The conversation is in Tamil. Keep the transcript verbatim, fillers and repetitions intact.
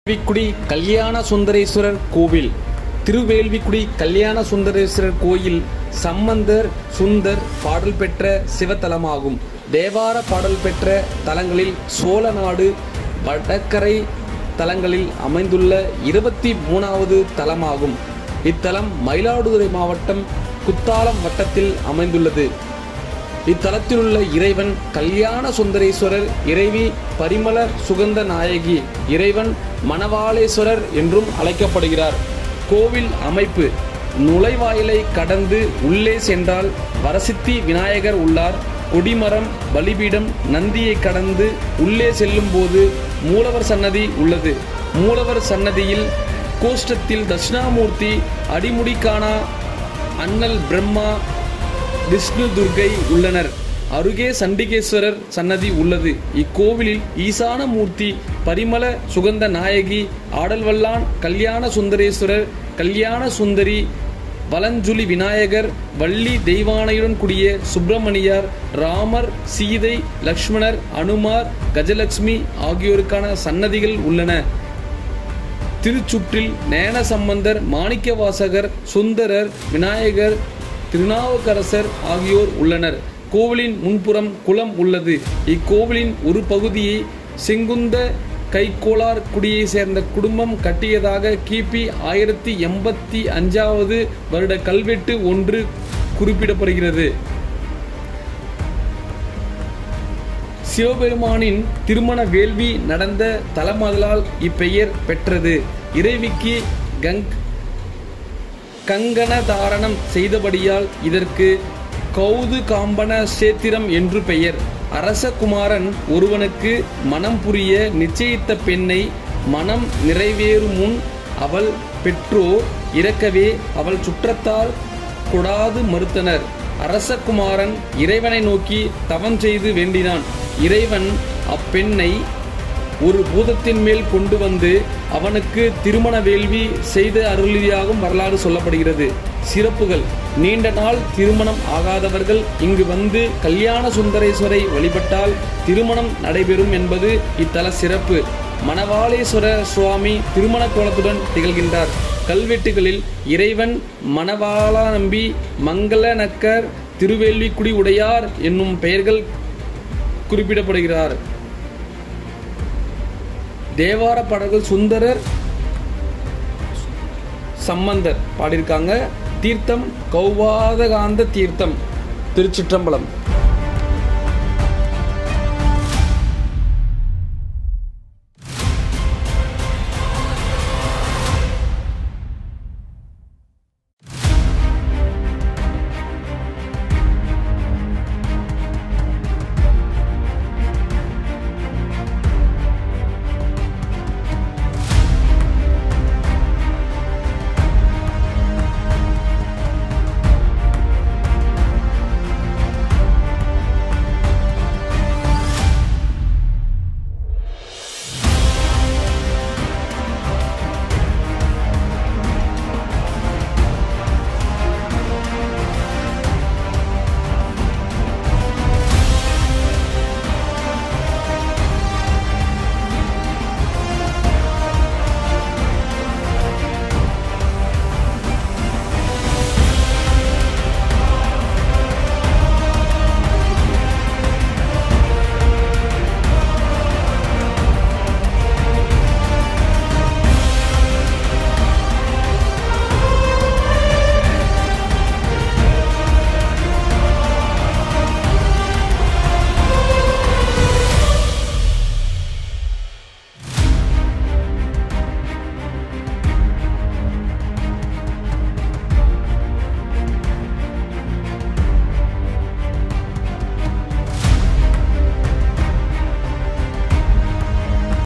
திருவேல்விக்குடி கல்யாண சுந்தரேஸ்வரர் கோவில். திருவேல்விக்குடி கல்யாண சுந்தரேஸ்வரர் கோயில் சம்பந்தர் சுந்தர் பாடல் பெற்ற சிவத்தலமாகும். தேவார பாடல் பெற்ற தலங்களில் சோழநாடு வடகரை தலங்களில் அமைந்துள்ள இருபத்தி மூணாவது தலமாகும். இத்தலம் மயிலாடுதுறை மாவட்டம் குத்தாலம் வட்டத்தில் அமைந்துள்ளது. இத்தலத்திலுள்ள இறைவன் கல்யாண சுந்தரேஸ்வரர், இறைவி பரிமள சுகந்த நாயகி, இறைவன் மணவாளேஸ்வரர் என்றும் அழைக்கப்படுகிறார். கோவில் அமைப்பு: நுழைவாயிலை கடந்து உள்ளே சென்றால் வரசித்தி விநாயகர் உள்ளார். கொடிமரம், பலிபீடம், நந்தியை கடந்து உள்ளே செல்லும் போது மூலவர் சன்னதி உள்ளது. மூலவர் சன்னதியில் கோஷ்டத்தில் தட்சிணாமூர்த்தி, அடிமுடிக்கானா, அண்ணல் பிரம்மா, விஷ்ணு, துர்க்கை உள்ளனர். அருகே சண்டிகேஸ்வரர் சன்னதி உள்ளது. இக்கோவிலில் ஈசான மூர்த்தி பரிமள சுகந்த நாயகி, ஆடல்வல்லான் கல்யாண சுந்தரேஸ்வரர், கல்யாண சுந்தரி, வலஞ்சுழி விநாயகர், வள்ளி தெய்வானையுடன் கூடிய சுப்பிரமணியார், ராமர், சீதை, லக்ஷ்மணர், அனுமார், கஜலட்சுமி ஆகியோருக்கான சன்னதிகள் உள்ளன. திருச்சுற்றில் ஞானசம்பந்தர், மாணிக்கவாசகர், சுந்தரர், விநாயகர், திருநாவுக்கரசர் ஆகியோர் உள்ளனர். கோவிலின் முன்புறம் குளம் உள்ளது. இக்கோவிலின் ஒரு பகுதியை செங்குந்த கைக்கோளார் குடியை சேர்ந்த குடும்பம் கட்டியதாக கிபி ஆயிரத்தி எண்பத்தி அஞ்சாவது வருட கல்வெட்டு ஒன்று குறிப்பிடப்படுகிறது. சிவபெருமானின் திருமண வேள்வி நடந்த தலமாதலால் இப்பெயர் பெற்றது. இறைவிக்கு கங் கங்கண தாரணம் செய்தபடியால் இதற்கு கௌது காம்பன சேத்திரம் என்று பெயர். அரசகுமாரன் ஒருவனுக்கு மனம் புரிய நிச்சயித்த பெண்ணை மனம் நிறைவேறும் முன் அவள் பெற்றோர் இறக்கவே அவள் சுற்றத்தால் கொடாது மறுத்தனர். அரசகுமாரன் இறைவனை நோக்கி தவம் செய்து வேண்டினான். இறைவன் அப்பெண்ணை ஒரு பூதத்தின் மேல் கொண்டு வந்து அவனுக்கு திருமண வேள்வி செய்த அருளியாகும் வரலாறு சொல்லப்படுகிறது. சிறப்புகள்: நீண்ட நாள் திருமணம் ஆகாதவர்கள் இங்கு வந்து கல்யாண சுந்தரேஸ்வரை வழிபட்டால் திருமணம் நடைபெறும் என்பது இத்தல சிறப்பு. மணவாளேஸ்வர சுவாமி திருமண கோலத்துடன் திகழ்கின்றார். கல்வெட்டுகளில் இறைவன் மணவாளா நம்பி, மங்களநக்கர், திருவேல்விக்குடி உடையார் என்னும் பெயர்கள் குறிப்பிடப்படுகிறார். தேவார பாடல்கள் சுந்தரர், சம்பந்தர் பாடியிருக்காங்க. தீர்த்தம் கௌவாதகாந்த தீர்த்தம். திருச்சிற்றம்பலம்.